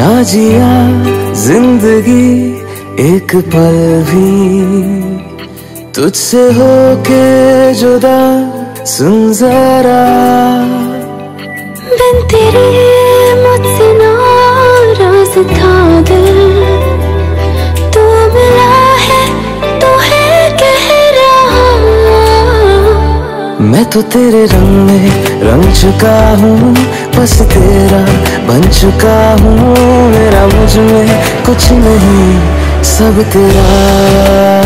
ना जिया जिंदगी एक पल भी तुझसे होके जुदा, सुन जरा बिन तेरे मुझसे नाराज था दिल, तू मिला है तो है कह रहा। मैं तो तेरे रंग में रंग चुका हूँ, बस तेरा बन चुका हूँ। मेरा मुझ में कुछ नहीं, सब तेरा।